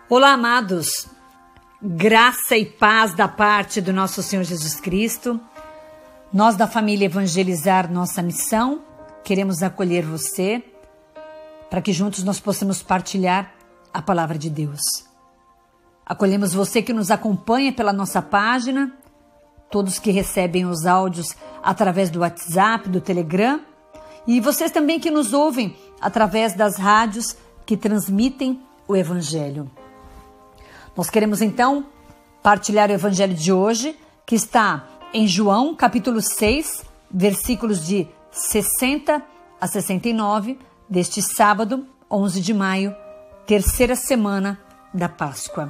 Olá, amados, graça e paz da parte do nosso Senhor Jesus Cristo. Nós da família Evangelizar Nossa Missão queremos acolher você para que juntos nós possamos partilhar a palavra de Deus. Acolhemos você que nos acompanha pela nossa página, todos que recebem os áudios através do WhatsApp, do Telegram, e vocês também que nos ouvem através das rádios que transmitem o Evangelho. Nós queremos então partilhar o Evangelho de hoje, que está em João, capítulo 6, versículos de 60 a 69, deste sábado, 11 de maio, terceira semana da Páscoa.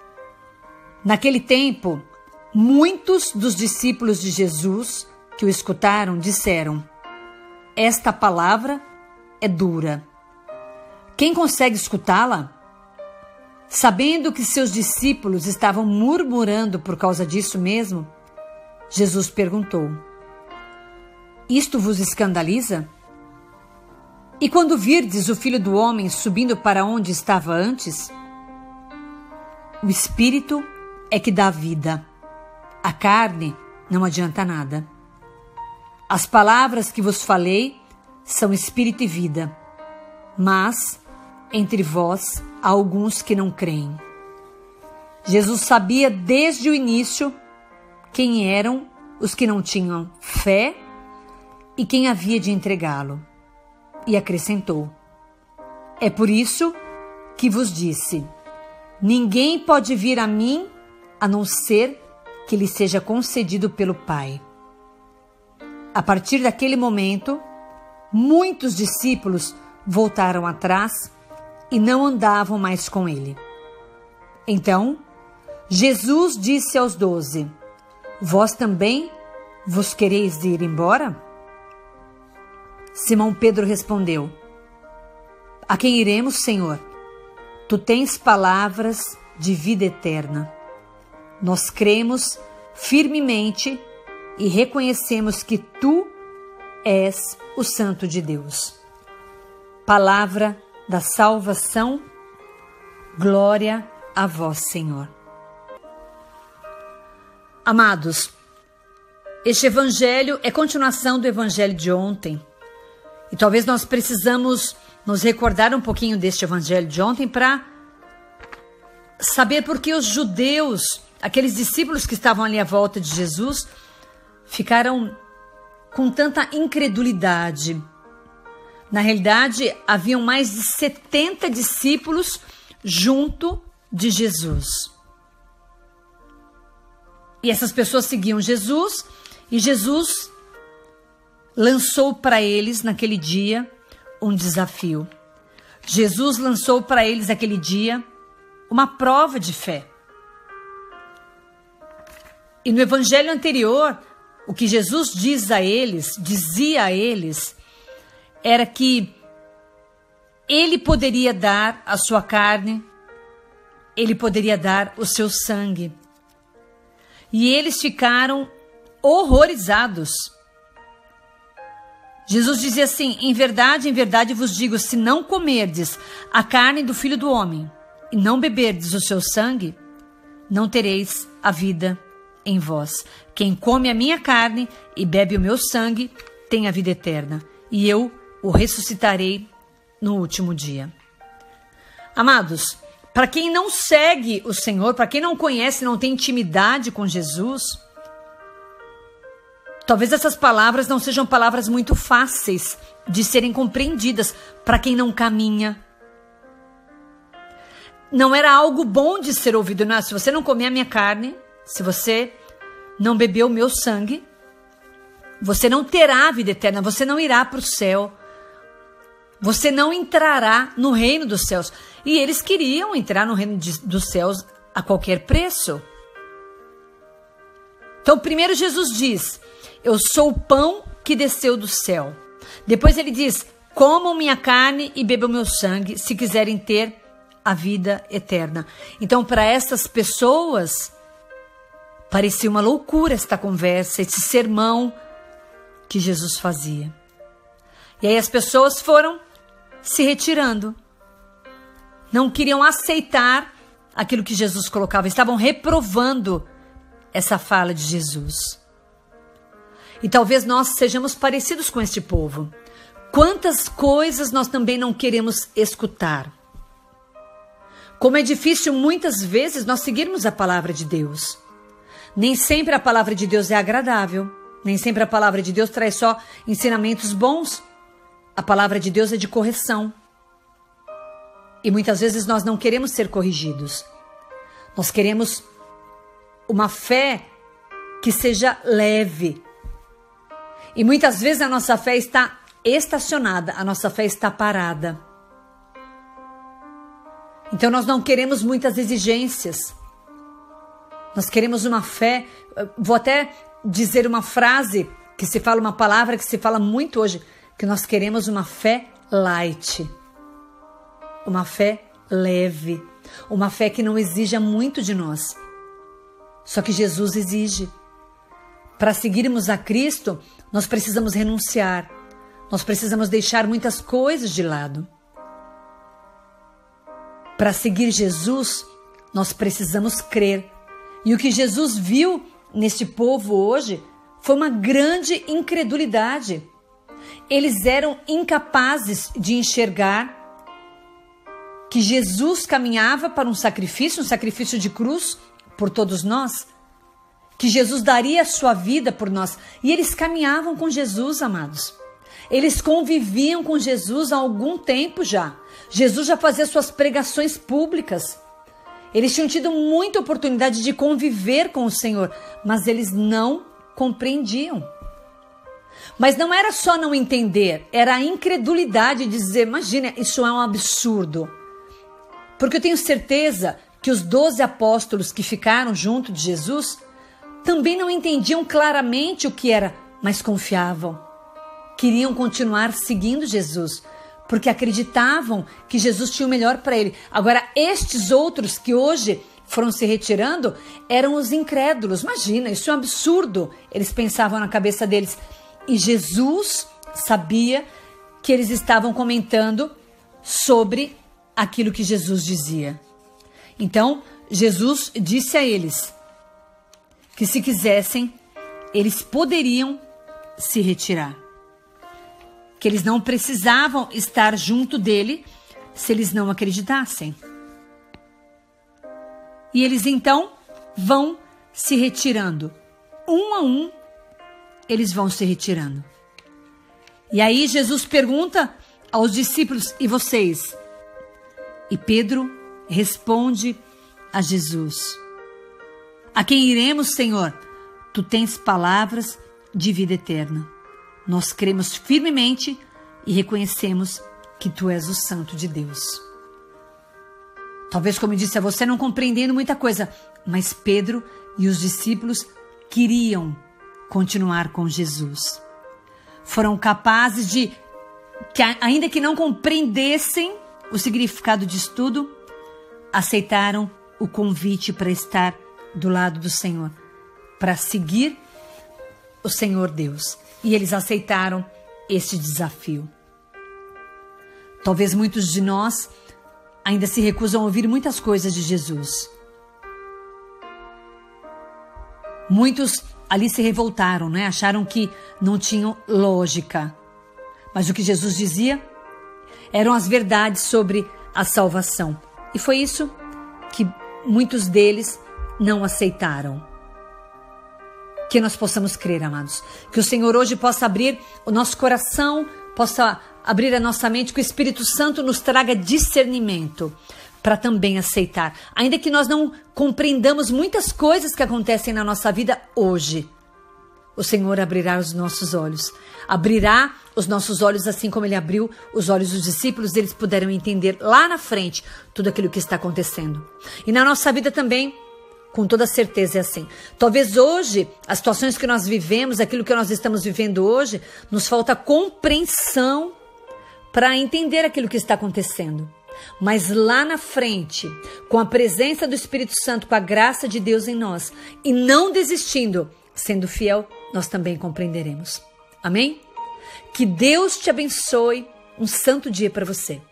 Naquele tempo, muitos dos discípulos de Jesus que o escutaram disseram: "Esta palavra é dura. Quem consegue escutá-la?" Sabendo que seus discípulos estavam murmurando por causa disso mesmo, Jesus perguntou: "Isto vos escandaliza? E quando virdes o Filho do Homem subindo para onde estava antes? O Espírito é que dá vida. A carne não adianta nada. As palavras que vos falei são espírito e vida, mas entre vós há alguns que não creem." Jesus sabia desde o início quem eram os que não tinham fé e quem havia de entregá-lo. E acrescentou: "É por isso que vos disse: ninguém pode vir a mim a não ser que lhe seja concedido pelo Pai." A partir daquele momento, muitos discípulos voltaram atrás e não andavam mais com ele. Então, Jesus disse aos 12: "Vós também vos quereis ir embora?" Simão Pedro respondeu: "A quem iremos, Senhor? Tu tens palavras de vida eterna. Nós cremos firmemente e reconhecemos que tu és o Santo de Deus." Palavra da salvação, glória a vós, Senhor. Amados, este evangelho é continuação do evangelho de ontem. E talvez nós precisamos nos recordar um pouquinho deste evangelho de ontem para saber por que os judeus, aqueles discípulos que estavam ali à volta de Jesus, ficaram com tanta incredulidade. Na realidade, haviam mais de 70 discípulos junto de Jesus. E essas pessoas seguiam Jesus, e Jesus lançou para eles naquele dia um desafio. Jesus lançou para eles naquele dia uma prova de fé. E no evangelho anterior, o que Jesus dizia a eles, era que ele poderia dar a sua carne, ele poderia dar o seu sangue. E eles ficaram horrorizados. Jesus dizia assim: em verdade vos digo, se não comerdes a carne do Filho do Homem e não beberdes o seu sangue, não tereis a vida em vós. Quem come a minha carne e bebe o meu sangue tem a vida eterna, e eu o ressuscitarei no último dia. Amados, para quem não segue o Senhor, para quem não conhece, não tem intimidade com Jesus, talvez essas palavras não sejam palavras muito fáceis de serem compreendidas para quem não caminha. Não era algo bom de ser ouvido. Não, se você não comer a minha carne, se você não beber o meu sangue, você não terá a vida eterna, você não irá para o céu. Você não entrará no reino dos céus. E eles queriam entrar no reino dos céus a qualquer preço. Então, primeiro Jesus diz: eu sou o pão que desceu do céu. Depois ele diz: comam minha carne e bebam meu sangue, se quiserem ter a vida eterna. Então, para essas pessoas, parecia uma loucura esta conversa, esse sermão que Jesus fazia. E aí as pessoas foram se retirando. Não queriam aceitar aquilo que Jesus colocava, estavam reprovando essa fala de Jesus. E talvez nós sejamos parecidos com este povo. Quantas coisas nós também não queremos escutar. Como é difícil muitas vezes nós seguirmos a palavra de Deus. Nem sempre a palavra de Deus é agradável. Nem sempre a palavra de Deus traz só ensinamentos bons. A palavra de Deus é de correção. E muitas vezes nós não queremos ser corrigidos. Nós queremos uma fé que seja leve. E muitas vezes a nossa fé está estacionada, a nossa fé está parada. Então nós não queremos muitas exigências. Nós queremos uma fé, vou até dizer uma frase que se fala, uma palavra que se fala muito hoje, que nós queremos uma fé light. Uma fé leve, uma fé que não exija muito de nós. Só que Jesus exige. Para seguirmos a Cristo, nós precisamos renunciar. Nós precisamos deixar muitas coisas de lado. Para seguir Jesus, nós precisamos crer. E o que Jesus viu neste povo hoje foi uma grande incredulidade. Eles eram incapazes de enxergar que Jesus caminhava para um sacrifício de cruz por todos nós, que Jesus daria a sua vida por nós. E eles caminhavam com Jesus, amados. Eles conviviam com Jesus há algum tempo já. Jesus já fazia suas pregações públicas. Eles tinham tido muita oportunidade de conviver com o Senhor, mas eles não compreendiam. Mas não era só não entender, era a incredulidade de dizer, imagina, isso é um absurdo. Porque eu tenho certeza que os 12 apóstolos que ficaram junto de Jesus também não entendiam claramente o que era, mas confiavam. Queriam continuar seguindo Jesus, porque acreditavam que Jesus tinha o melhor para ele. Agora, estes outros que hoje foram se retirando eram os incrédulos. Imagina, isso é um absurdo. Eles pensavam na cabeça deles. E Jesus sabia que eles estavam comentando sobre aquilo que Jesus dizia. Então, Jesus disse a eles que se quisessem, eles poderiam se retirar. Que eles não precisavam estar junto dele se eles não acreditassem. E eles então vão se retirando. Um a um, eles vão se retirando. E aí Jesus pergunta aos discípulos, e vocês? E Pedro responde a Jesus: a quem iremos, Senhor? Tu tens palavras de vida eterna. Nós cremos firmemente e reconhecemos que Tu és o Santo de Deus. Talvez, como eu disse a você, não compreendendo muita coisa, mas Pedro e os discípulos queriam continuar com Jesus. Foram capazes de, ainda que não compreendessem o significado disso tudo, aceitaram o convite para estar do lado do Senhor, para seguir o Senhor Deus. E eles aceitaram este desafio. Talvez muitos de nós ainda se recusam a ouvir muitas coisas de Jesus. Muitos ali se revoltaram, né? Acharam que não tinham lógica. Mas o que Jesus dizia eram as verdades sobre a salvação. E foi isso que muitos deles não aceitaram. Que nós possamos crer, amados. Que o Senhor hoje possa abrir o nosso coração, possa abrir a nossa mente, que o Espírito Santo nos traga discernimento para também aceitar. Ainda que nós não compreendamos muitas coisas que acontecem na nossa vida hoje, o Senhor abrirá os nossos olhos. Abrirá os nossos olhos assim como Ele abriu os olhos dos discípulos. Eles puderam entender lá na frente tudo aquilo que está acontecendo. E na nossa vida também, com toda certeza é assim. Talvez hoje, as situações que nós vivemos, aquilo que nós estamos vivendo hoje, nos falta compreensão para entender aquilo que está acontecendo. Mas lá na frente, com a presença do Espírito Santo, com a graça de Deus em nós, e não desistindo, sendo fiel, nós também compreenderemos. Amém? Que Deus te abençoe. Um santo dia para você.